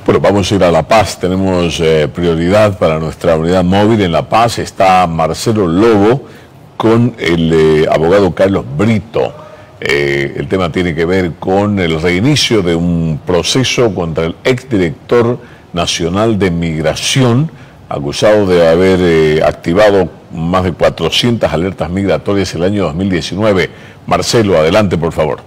Bueno, vamos a ir a La Paz. Tenemos prioridad para nuestra unidad móvil. En La Paz está Marcelo Lobo con el abogado Carlos Brito. El tema tiene que ver con el reinicio de un proceso contra el exdirector nacional de migración, acusado de haber activado más de 400 alertas migratorias el año 2019. Marcelo, adelante, por favor.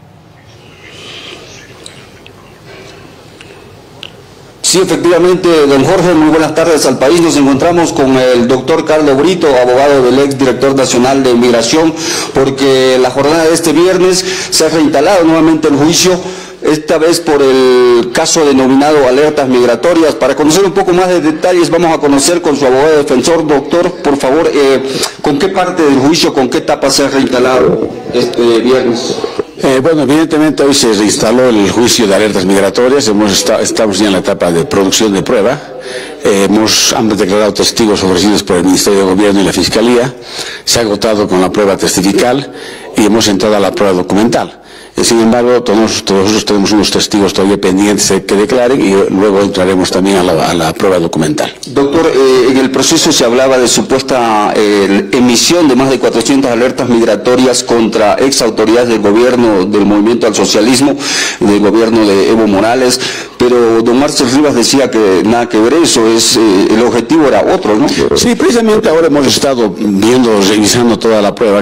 Sí, efectivamente, don Jorge, muy buenas tardes al país. Nos encontramos con el doctor Carlos Brito, abogado del exdirector nacional de migración, porque la jornada de este viernes se ha reinstalado nuevamente el juicio, esta vez por el caso denominado alertas migratorias. Para conocer un poco más de detalles, vamos a conocer con su abogado defensor. Doctor, por favor, ¿con qué parte del juicio, con qué etapa se ha reinstalado este viernes? Bueno, evidentemente hoy se reinstaló el juicio de alertas migratorias. Estamos ya en la etapa de producción de prueba. Han declarado testigos ofrecidos por el Ministerio de Gobierno y la Fiscalía. Se ha agotado con la prueba testifical y hemos entrado a la prueba documental. Sin embargo, todos nosotros tenemos unos testigos todavía pendientes que declaren y luego entraremos también a la prueba documental. Doctor, en el proceso se hablaba de supuesta emisión de más de 400 alertas migratorias contra ex autoridades del gobierno del Movimiento al Socialismo, del gobierno de Evo Morales, pero don Marcel Rivas decía que nada que ver eso, el objetivo era otro, ¿no? Sí, precisamente ahora hemos estado revisando toda la prueba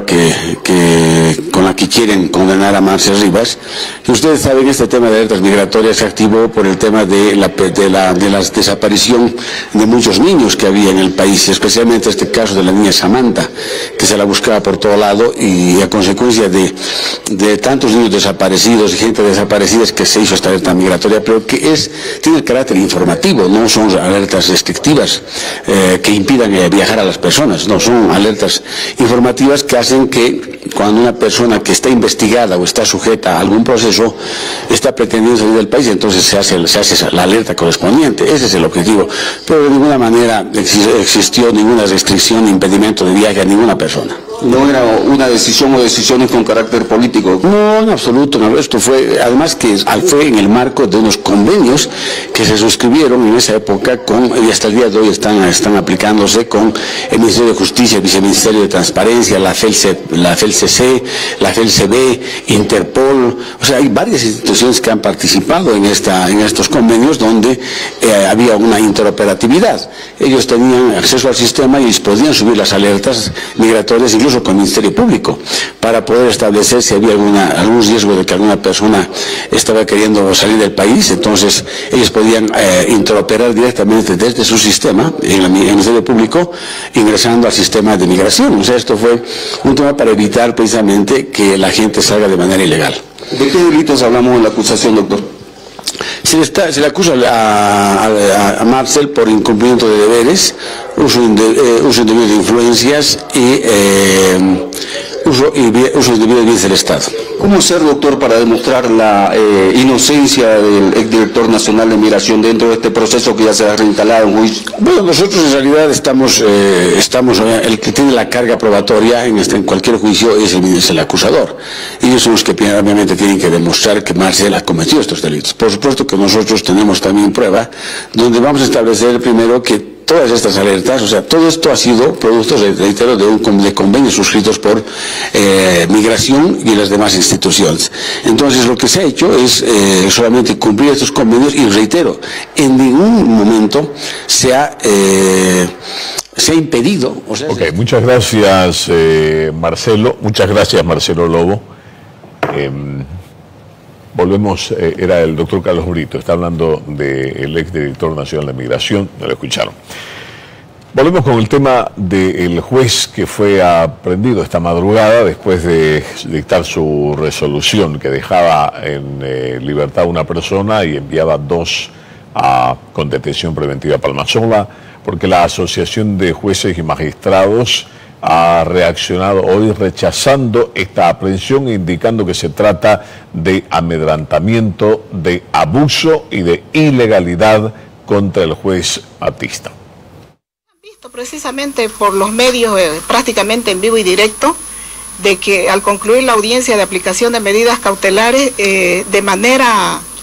con la que quieren condenar a Marcel Rivas. Y ustedes saben, este tema de alertas migratorias se activó por el tema de la desaparición de muchos niños que había en el país, especialmente este caso de la niña Samantha, que se la buscaba por todo lado, y a consecuencia de tantos niños desaparecidos y gente desaparecida es que se hizo esta alerta migratoria, pero que tiene carácter informativo, no son alertas restrictivas que impidan viajar a las personas, no, son alertas informativas que hacen que cuando una persona que está investigada o está sujeta a algún proceso está pretendiendo salir del país, entonces se hace la alerta correspondiente. Ese es el objetivo, pero de ninguna manera existió ninguna restricción ni impedimento de viaje a ninguna persona. ¿No era una decisión o decisiones con carácter político? No, en absoluto, no. Esto fue, además que fue en el marco de unos convenios que se suscribieron en esa época y hasta el día de hoy están aplicándose con el Ministerio de Justicia, el Viceministerio de Transparencia, la FELCC, la FELCB, Interpol. O sea, hay varias instituciones que han participado en estos convenios donde había una interoperatividad. Ellos tenían acceso al sistema y podían subir las alertas migratorias, incluso con el Ministerio Público, para poder establecer si había algún riesgo de que alguna persona estaba queriendo salir del país. Entonces ellos podían interoperar directamente desde su sistema, en el Ministerio Público, ingresando al sistema de migración. O sea, esto fue un tema para evitar precisamente que la gente salga de manera ilegal. ¿De qué delitos hablamos en la acusación, doctor? Se le acusa a Marcel por incumplimiento de deberes, uso indebido de influencias y uso indebido de bienes del Estado. ¿Cómo hacer, doctor, para demostrar la inocencia del exdirector nacional de migración dentro de este proceso que ya se ha reinstalado en juicio? Bueno, nosotros en realidad estamos el que tiene la carga probatoria en cualquier juicio es el acusador. Ellos son los que obviamente tienen que demostrar que Marcel ha cometido estos delitos. Por supuesto que nosotros tenemos también prueba donde vamos a establecer primero que todas estas alertas, o sea, todo esto ha sido producto, reitero, de convenios suscritos por Migración y las demás instituciones. Entonces, lo que se ha hecho es solamente cumplir estos convenios y, reitero, en ningún momento se ha impedido. O sea, ok, muchas gracias, Marcelo. Muchas gracias, Marcelo Lobo. Volvemos, era el doctor Carlos Brito, está hablando del exdirector nacional de migración, no lo escucharon. Volvemos con el tema del juez que fue aprehendido esta madrugada después de dictar su resolución que dejaba en libertad a una persona y enviaba a 2 con detención preventiva Palmasola, porque la Asociación de Jueces y Magistrados ha reaccionado hoy rechazando esta aprehensión, indicando que se trata de amedrantamiento, de abuso y de ilegalidad contra el juez Batista. Han visto precisamente por los medios prácticamente en vivo y directo de que al concluir la audiencia de aplicación de medidas cautelares de manera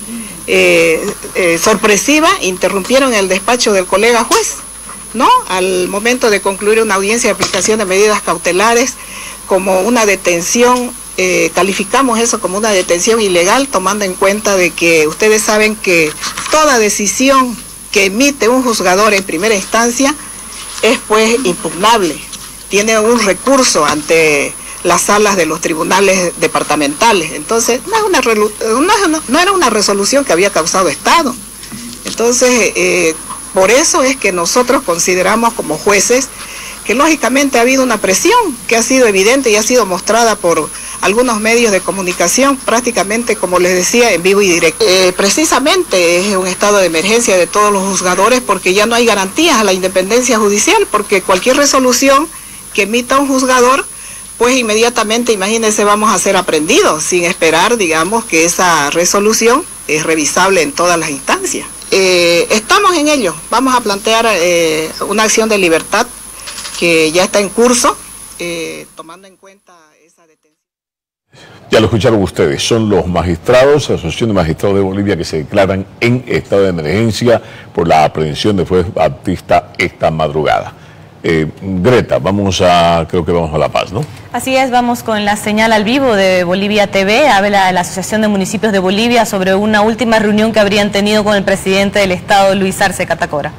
sorpresiva, interrumpieron el despacho del colega juez, ¿no? Al momento de concluir una audiencia de aplicación de medidas cautelares como una detención, calificamos eso como una detención ilegal, tomando en cuenta de que ustedes saben que toda decisión que emite un juzgador en primera instancia es pues impugnable, tiene un recurso ante las salas de los tribunales departamentales. Entonces no era una resolución que había causado Estado. Entonces por eso es que nosotros consideramos como jueces que lógicamente ha habido una presión que ha sido evidente y ha sido mostrada por algunos medios de comunicación, prácticamente, como les decía, en vivo y directo. Precisamente es un estado de emergencia de todos los juzgadores porque ya no hay garantías a la independencia judicial, porque cualquier resolución que emita un juzgador, pues inmediatamente, imagínense, vamos a ser aprendidos, sin esperar, digamos, que esa resolución es revisable en todas las instancias. Estamos en ello, vamos a plantear una acción de libertad que ya está en curso, tomando en cuenta esa detención. Ya lo escucharon ustedes, son los magistrados, la Asociación de Magistrados de Bolivia, que se declaran en estado de emergencia por la aprehensión del juez Baptista esta madrugada. Greta, creo que vamos a La Paz, ¿no? Así es, vamos con la señal al vivo de Bolivia TV. Habla la Asociación de Municipios de Bolivia sobre una última reunión que habrían tenido con el presidente del Estado, Luis Arce Catacora.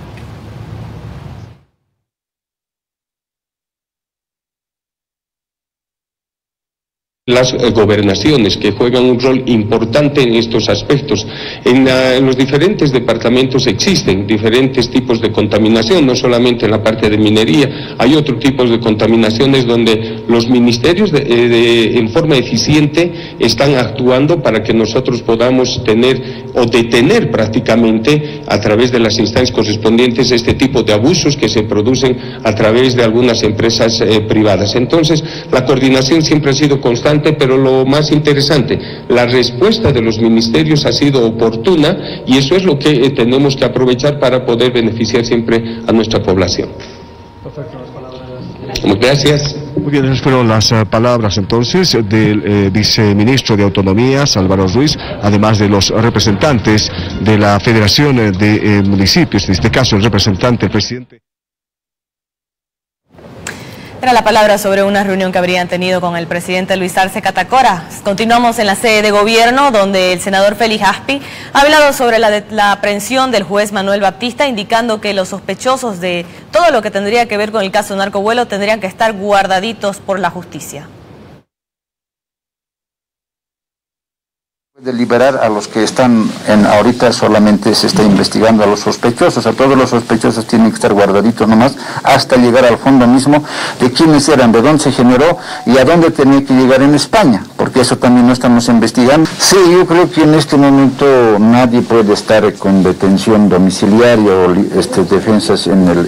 Las gobernaciones, que juegan un rol importante en estos aspectos. En los diferentes departamentos existen diferentes tipos de contaminación, no solamente en la parte de minería, hay otros tipos de contaminaciones donde los ministerios en forma eficiente están actuando para que nosotros podamos tener o detener prácticamente a través de las instancias correspondientes este tipo de abusos que se producen a través de algunas empresas privadas. Entonces, la coordinación siempre ha sido constante, pero lo más interesante, la respuesta de los ministerios ha sido oportuna y eso es lo que tenemos que aprovechar para poder beneficiar siempre a nuestra población. Perfecto, las palabras. Gracias. Muy bien, esas fueron las palabras entonces del viceministro de Autonomías, Álvaro Ruiz, además de los representantes de la Federación de Municipios, en este caso el representante, el presidente. Era la palabra sobre una reunión que habrían tenido con el presidente Luis Arce Catacora. Continuamos en la sede de gobierno, donde el senador Félix Aspi ha hablado sobre la aprehensión del juez Manuel Baptista, indicando que los sospechosos de todo lo que tendría que ver con el caso narcovuelo tendrían que estar guardaditos por la justicia. De liberar a los que están ahorita, solamente se está investigando a los sospechosos. A todos los sospechosos tienen que estar guardaditos nomás hasta llegar al fondo mismo de quiénes eran, de dónde se generó y a dónde tenía que llegar en España, porque eso también no estamos investigando. Sí, yo creo que en este momento nadie puede estar con detención domiciliaria o defensas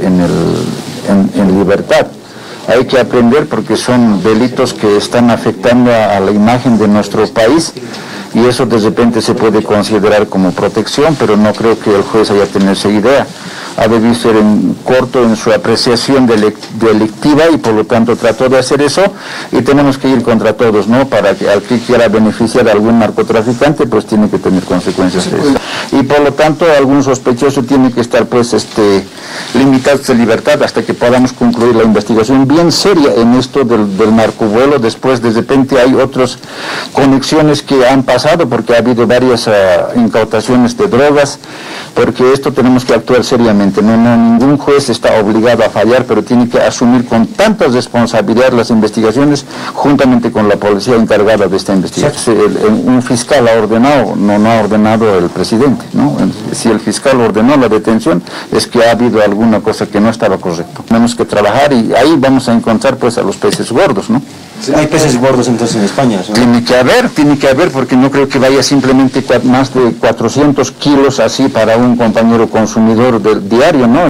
en libertad. Hay que aprender, porque son delitos que están afectando a la imagen de nuestro país, y eso de repente se puede considerar como protección, pero no creo que el juez haya tenido esa idea. Ha debido ser corto en su apreciación delictiva y por lo tanto trató de hacer eso, y tenemos que ir contra todos, ¿no? Para que al que quiera beneficiar a algún narcotraficante, pues tiene que tener consecuencias de eso. Y por lo tanto algún sospechoso tiene que estar pues limitado de libertad hasta que podamos concluir la investigación bien seria en esto del narcovuelo. Después de repente hay otras conexiones que han pasado, porque ha habido varias incautaciones de drogas, porque esto tenemos que actuar seriamente. Ningún juez está obligado a fallar, pero tiene que asumir con tanta responsabilidad las investigaciones juntamente con la policía encargada de esta investigación. Un fiscal ha ordenado, no ha ordenado el presidente, ¿no? Si el fiscal ordenó la detención, es que ha habido alguna cosa que no estaba correcta. Tenemos que trabajar y ahí vamos a encontrar pues a los peces gordos, ¿no? ¿Hay peces gordos entonces en España? ¿No? Tiene que haber, porque no creo que vaya simplemente más de 400 kilos así para un compañero consumidor diario, ¿no?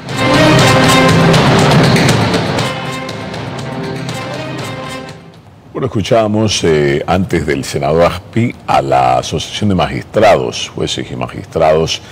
Bueno, escuchábamos antes del senador Aspi a la Asociación de Magistrados, Jueces y Magistrados,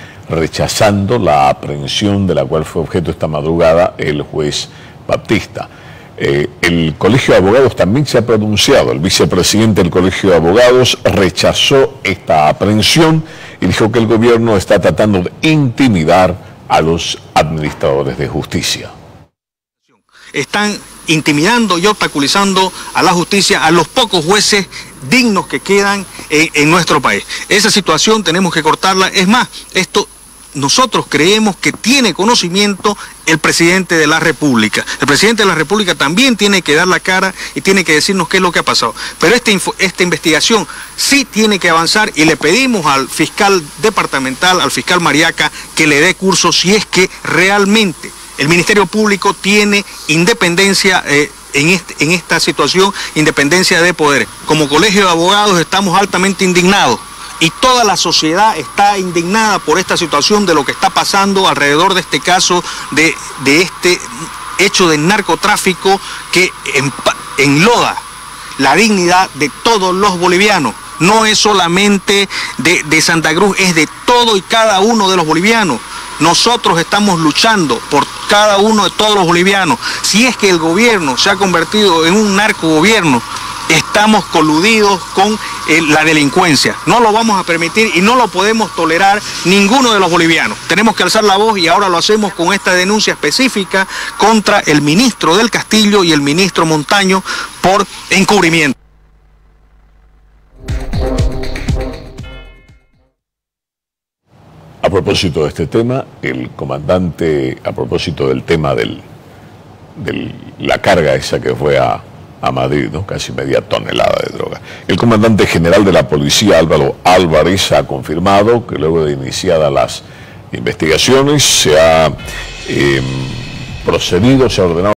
rechazando la aprehensión de la cual fue objeto esta madrugada el juez Baptista. El Colegio de Abogados también se ha pronunciado. El vicepresidente del Colegio de Abogados rechazó esta aprehensión y dijo que el gobierno está tratando de intimidar a los administradores de justicia. Están intimidando y obstaculizando a la justicia, a los pocos jueces dignos que quedan en nuestro país. Esa situación tenemos que cortarla. Es más, nosotros creemos que tiene conocimiento el presidente de la República. El presidente de la República también tiene que dar la cara y tiene que decirnos qué es lo que ha pasado. Pero esta investigación sí tiene que avanzar y le pedimos al fiscal departamental, al fiscal Mariaca, que le dé curso si es que realmente el Ministerio Público tiene independencia en esta situación, independencia de poderes. Como Colegio de Abogados estamos altamente indignados. Y toda la sociedad está indignada por esta situación de lo que está pasando alrededor de este caso, de este hecho de narcotráfico que enloda la dignidad de todos los bolivianos. No es solamente de Santa Cruz, es de todo y cada uno de los bolivianos. Nosotros estamos luchando por cada uno de todos los bolivianos. Si es que el gobierno se ha convertido en un narcogobierno, estamos coludidos con la delincuencia. No lo vamos a permitir y no lo podemos tolerar ninguno de los bolivianos. Tenemos que alzar la voz y ahora lo hacemos con esta denuncia específica contra el ministro del Castillo y el ministro Montaño por encubrimiento. A propósito de este tema, el comandante, a propósito del tema de la carga esa que fue a Madrid, ¿no? Casi media tonelada de droga. El comandante general de la policía, Álvaro Álvarez, ha confirmado que luego de iniciadas las investigaciones se ha procedido, se ha ordenado